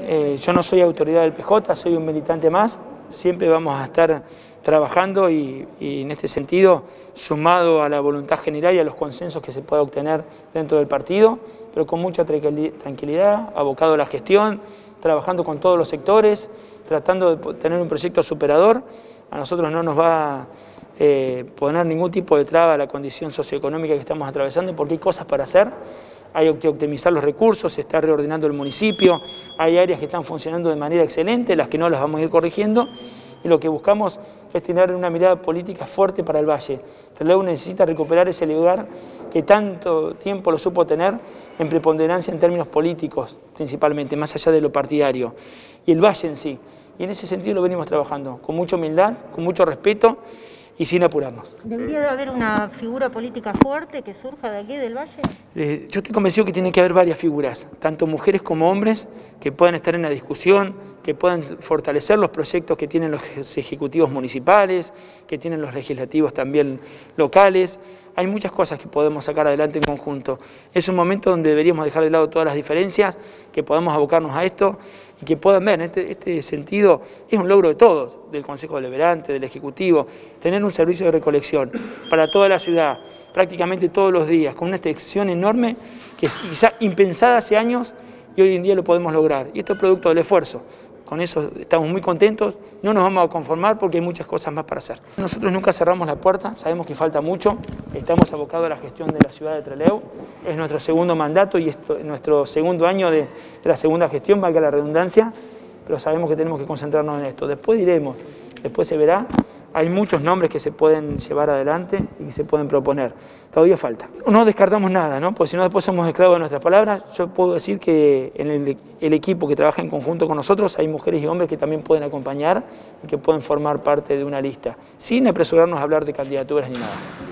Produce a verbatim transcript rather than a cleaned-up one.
Eh, yo no soy autoridad del P J, soy un militante más, siempre vamos a estar trabajando y, y en este sentido sumado a la voluntad general y a los consensos que se pueda obtener dentro del partido, pero con mucha tranquilidad, abocado a la gestión, trabajando con todos los sectores, tratando de tener un proyecto superador. A nosotros no nos va a eh, poner ningún tipo de traba a la condición socioeconómica que estamos atravesando, porque hay cosas para hacer. Hay que optimizar los recursos, se está reordenando el municipio, hay áreas que están funcionando de manera excelente, las que no las vamos a ir corrigiendo, y lo que buscamos es tener una mirada política fuerte para el Valle. Trelew necesita recuperar ese lugar que tanto tiempo lo supo tener en preponderancia en términos políticos, principalmente, más allá de lo partidario, y el Valle en sí. Y en ese sentido lo venimos trabajando, con mucha humildad, con mucho respeto y sin apurarnos. ¿Debería de haber una figura política fuerte que surja de aquí, del Valle? Eh, yo estoy convencido que tiene que haber varias figuras, tanto mujeres como hombres, que puedan estar en la discusión, que puedan fortalecer los proyectos que tienen los ejecutivos municipales, que tienen los legislativos también locales. Hay muchas cosas que podemos sacar adelante en conjunto. Es un momento donde deberíamos dejar de lado todas las diferencias, que podamos abocarnos a esto y que puedan ver, en este, este sentido, es un logro de todos, del Consejo Deliberante, del Ejecutivo, tener un servicio de recolección para toda la ciudad, prácticamente todos los días, con una extensión enorme que quizá impensada hace años y hoy en día lo podemos lograr. Y esto es producto del esfuerzo. Con eso estamos muy contentos, no nos vamos a conformar porque hay muchas cosas más para hacer. Nosotros nunca cerramos la puerta, sabemos que falta mucho, estamos abocados a la gestión de la ciudad de Trelew, es nuestro segundo mandato y esto, nuestro segundo año de, de la segunda gestión, valga la redundancia, pero sabemos que tenemos que concentrarnos en esto. Después diremos, después se verá. Hay muchos nombres que se pueden llevar adelante y que se pueden proponer. Todavía falta. No descartamos nada, ¿no? Porque si no después somos esclavos de nuestras palabras. Yo puedo decir que en el, el equipo que trabaja en conjunto con nosotros hay mujeres y hombres que también pueden acompañar y que pueden formar parte de una lista, sin apresurarnos a hablar de candidaturas ni nada.